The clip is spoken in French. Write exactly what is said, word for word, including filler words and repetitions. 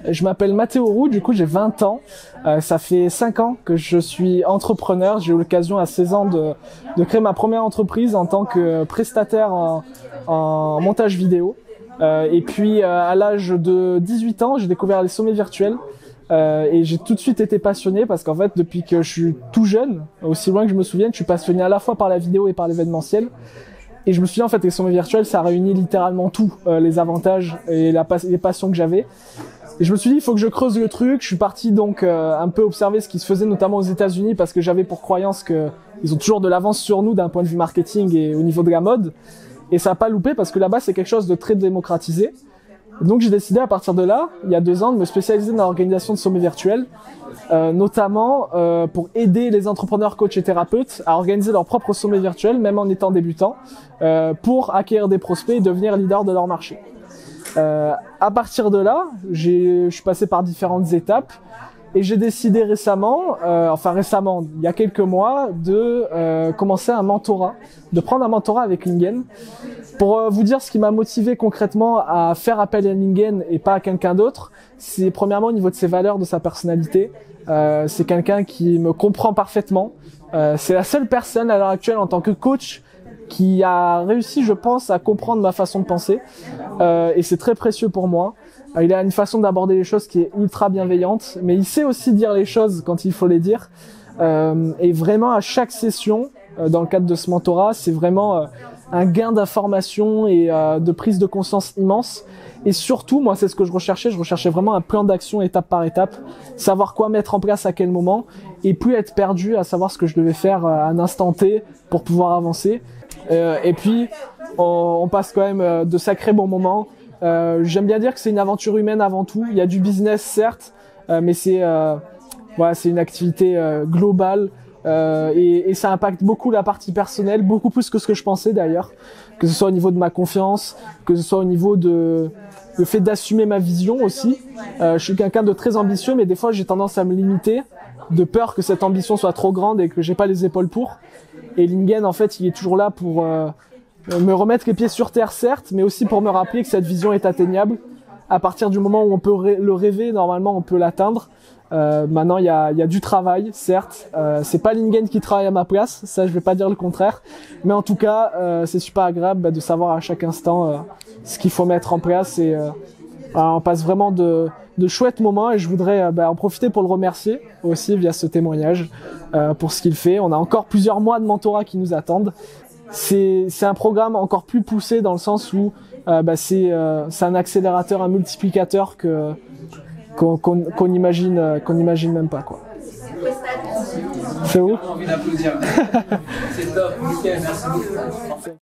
Je m'appelle Mathéo Roux, du coup j'ai vingt ans. Euh, ça fait cinq ans que je suis entrepreneur. J'ai eu l'occasion à seize ans de, de créer ma première entreprise en tant que prestataire en, en montage vidéo. Euh, et puis euh, à l'âge de dix-huit ans, j'ai découvert les sommets virtuels. Euh, et j'ai tout de suite été passionné parce qu'en fait depuis que je suis tout jeune, aussi loin que je me souvienne, je suis passionné à la fois par la vidéo et par l'événementiel. Et je me suis dit en fait les sommets virtuels ça réunit littéralement tout, euh, les avantages et la, les passions que j'avais. Et je me suis dit il faut que je creuse le truc. Je suis parti donc euh, un peu observer ce qui se faisait notamment aux États-Unis parce que j'avais pour croyance que ils ont toujours de l'avance sur nous d'un point de vue marketing et au niveau de la mode. Et ça a pas loupé parce que là-bas c'est quelque chose de très démocratisé. Donc j'ai décidé à partir de là, il y a deux ans, de me spécialiser dans l'organisation de sommets virtuels, euh, notamment euh, pour aider les entrepreneurs, coachs et thérapeutes à organiser leurs propres sommets virtuels, même en étant débutants, euh, pour acquérir des prospects et devenir leader de leur marché. Euh, à partir de là, j'ai, je suis passé par différentes étapes et j'ai décidé récemment, euh, enfin récemment, il y a quelques mois, de euh, commencer un mentorat, de prendre un mentorat avec Lingen. Pour euh, vous dire ce qui m'a motivé concrètement à faire appel à Lingen et pas à quelqu'un d'autre, c'est premièrement au niveau de ses valeurs, de sa personnalité. Euh, c'est quelqu'un qui me comprend parfaitement. Euh, c'est la seule personne à l'heure actuelle en tant que coach qui a réussi, je pense, à comprendre ma façon de penser. Euh, et c'est très précieux pour moi. Euh, il a une façon d'aborder les choses qui est ultra bienveillante, mais il sait aussi dire les choses quand il faut les dire. Euh, et vraiment, à chaque session, euh, dans le cadre de ce mentorat, c'est vraiment euh, un gain d'information et euh, de prise de conscience immense. Et surtout, moi, c'est ce que je recherchais. Je recherchais vraiment un plan d'action étape par étape, savoir quoi mettre en place à quel moment, et plus être perdu à savoir ce que je devais faire à un instant T pour pouvoir avancer. Euh, et puis, on, on passe quand même euh, de sacrés bons moments. Euh, j'aime bien dire que c'est une aventure humaine avant tout. Il y a du business, certes, euh, mais c'est euh, voilà, c'est une activité euh, globale. Euh, et, et ça impacte beaucoup la partie personnelle, beaucoup plus que ce que je pensais d'ailleurs, que ce soit au niveau de ma confiance, que ce soit au niveau de le fait d'assumer ma vision aussi. Euh, je suis quelqu'un de très ambitieux, mais des fois j'ai tendance à me limiter, de peur que cette ambition soit trop grande et que j'ai pas les épaules pour. Et Lingen en fait, il est toujours là pour euh, me remettre les pieds sur terre, certes, mais aussi pour me rappeler que cette vision est atteignable. À partir du moment où on peut ré- le rêver, normalement on peut l'atteindre. Euh, maintenant, il y a, y a du travail, certes. Euh, c'est pas Lingen qui travaille à ma place, ça je vais pas dire le contraire. Mais en tout cas, euh, c'est super agréable bah, de savoir à chaque instant euh, ce qu'il faut mettre en place. Et euh, on passe vraiment de, de chouettes moments. Et je voudrais euh, bah, en profiter pour le remercier aussi via ce témoignage euh, pour ce qu'il fait. On a encore plusieurs mois de mentorat qui nous attendent. C'est, c'est un programme encore plus poussé dans le sens où euh, bah, c'est, euh, c'est un accélérateur, un multiplicateur que qu'on qu'on qu'on imagine euh, qu'on imagine même pas quoi. C'est où? J'ai envie d'applaudir. C'est top, nickel, merci beaucoup.